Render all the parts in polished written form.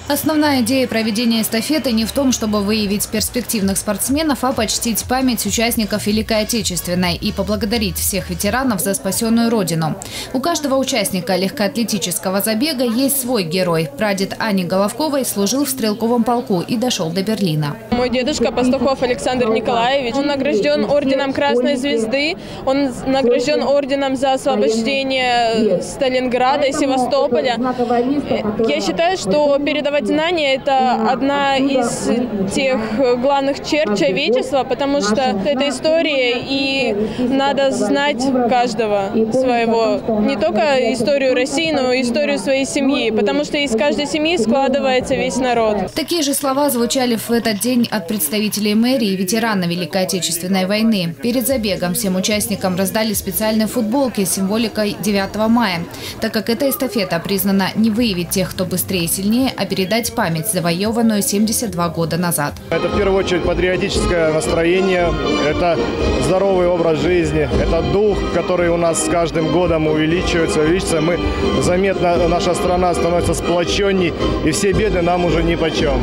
Основная идея проведения эстафеты не в том, чтобы выявить перспективных спортсменов, а почтить память участников Великой Отечественной и поблагодарить всех ветеранов за спасенную родину. У каждого участника легкоатлетического забега есть свой герой. Прадед Ани Головковой служил в стрелковом полку и дошел до Берлина. Мой дедушка Пастухов Александр Николаевич. Он награжден орденом Красной Звезды. Он награжден орденом за освобождение Сталинграда и Севастополя. Я считаю, что передавать знания – это одна из тех главных черт человечества, потому что это история, и надо знать каждого своего. Не только историю России, но и историю своей семьи, потому что из каждой семьи складывается весь народ. Такие же слова звучали в этот день от представителей мэрии и ветерана Великой Отечественной войны. Перед забегом всем участникам раздали специальные футболки с символикой 9 мая, так как эта эстафета признана не выявить тех, кто быстрее и сильнее, а передать память, завоеванную 72 года назад. Это в первую очередь патриотическое настроение, это здоровый образ жизни, это дух, который у нас с каждым годом увеличивается. Мы заметно, наша страна становится сплоченней, и все беды нам уже нипочем.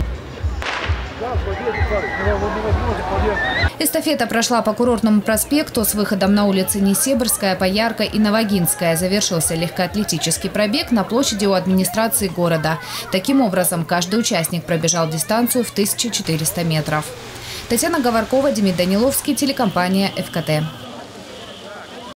Эстафета прошла по Курортному проспекту с выходом на улицы Несебрская, Боярка и Новогинская. Завершился легкоатлетический пробег на площади у администрации города. Таким образом, каждый участник пробежал дистанцию в 1400 метров. Татьяна Говоркова, Демид Даниловский, телекомпания ФКТ.